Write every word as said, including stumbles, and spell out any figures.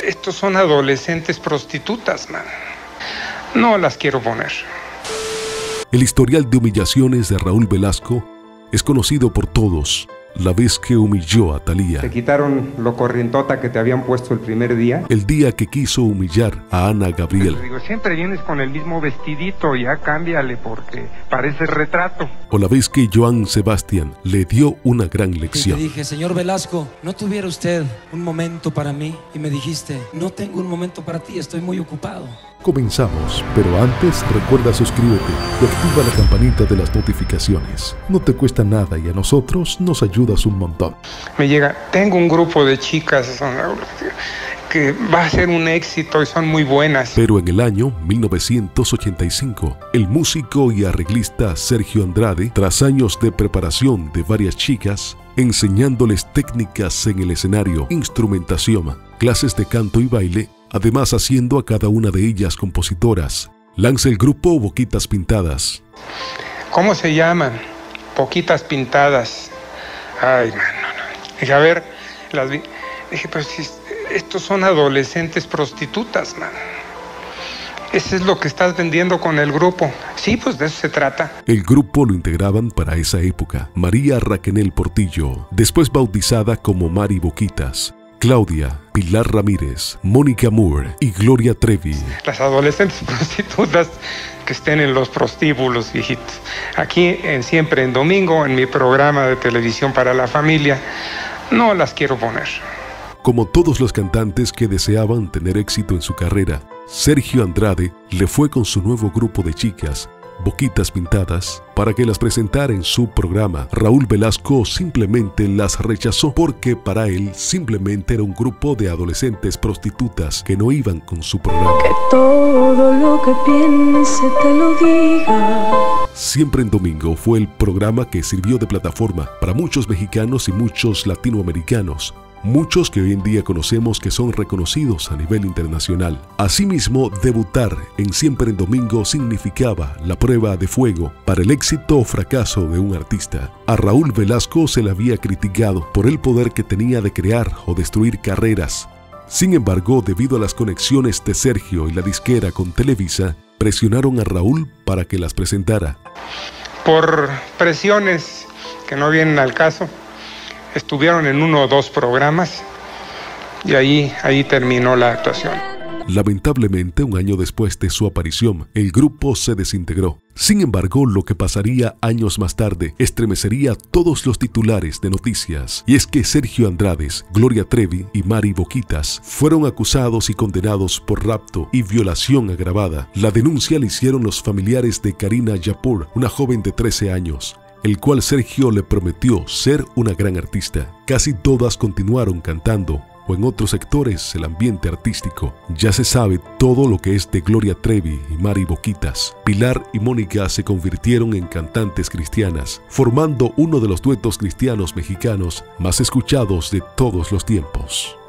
Estos son adolescentes prostitutas, man. No las quiero poner. El historial de humillaciones de Raúl Velasco es conocido por todos. La vez que humilló a Thalía. Te quitaron lo corrientota que te habían puesto el primer día. El día que quiso humillar a Ana Gabriel. Digo, siempre vienes con el mismo vestidito, ya cámbiale porque parece retrato. O la vez que Joan Sebastián le dio una gran lección. Y te dije, señor Velasco, ¿no tuviera usted un momento para mí? Y me dijiste, no tengo un momento para ti, estoy muy ocupado. Comenzamos, pero antes recuerda suscríbete y activa la campanita de las notificaciones. No te cuesta nada y a nosotros nos ayudas un montón. Me llega, tengo un grupo de chicas que va a ser un éxito y son muy buenas. Pero en el año mil novecientos ochenta y cinco, el músico y arreglista Sergio Andrade, tras años de preparación de varias chicas, enseñándoles técnicas en el escenario, instrumentación, clases de canto y baile, además haciendo a cada una de ellas compositoras, lanza el grupo Boquitas Pintadas. ¿Cómo se llaman? Boquitas Pintadas. Ay, man, no, no. Dije, a ver, las vi. Dije, pero si estos son adolescentes prostitutas, man. Eso es lo que estás vendiendo con el grupo. Sí, pues de eso se trata. El grupo lo integraban para esa época María Raquenel Portillo, después bautizada como Mari Boquitas, Claudia, Pilar Ramírez, Mónica Moore y Gloria Trevi. Las adolescentes prostitutas que estén en los prostíbulos, viejitos. Aquí en Siempre en Domingo, en mi programa de televisión para la familia, no las quiero poner. Como todos los cantantes que deseaban tener éxito en su carrera, Sergio Andrade le fue con su nuevo grupo de chicas, Boquitas Pintadas, para que las presentara en su programa. Raúl Velasco simplemente las rechazó porque para él simplemente era un grupo de adolescentes prostitutas que no iban con su programa. Que todo lo que piense te lo diga. Siempre en Domingo fue el programa que sirvió de plataforma para muchos mexicanos y muchos latinoamericanos, muchos que hoy en día conocemos que son reconocidos a nivel internacional. Asimismo, debutar en Siempre en Domingo significaba la prueba de fuego para el éxito o fracaso de un artista. A Raúl Velasco se le había criticado por el poder que tenía de crear o destruir carreras. Sin embargo, debido a las conexiones de Sergio y la disquera con Televisa, presionaron a Raúl para que las presentara. Por presiones que no vienen al caso, estuvieron en uno o dos programas y ahí, ahí terminó la actuación. Lamentablemente, un año después de su aparición, el grupo se desintegró. Sin embargo, lo que pasaría años más tarde estremecería todos los titulares de noticias. Y es que Sergio Andrade, Gloria Trevi y Mari Boquitas fueron acusados y condenados por rapto y violación agravada. La denuncia la hicieron los familiares de Karina Yapur, una joven de trece años. El cual Sergio le prometió ser una gran artista. Casi todas continuaron cantando, o en otros sectores el ambiente artístico. Ya se sabe todo lo que es de Gloria Trevi y Mari Boquitas. Pilar y Mónica se convirtieron en cantantes cristianas, formando uno de los duetos cristianos mexicanos más escuchados de todos los tiempos.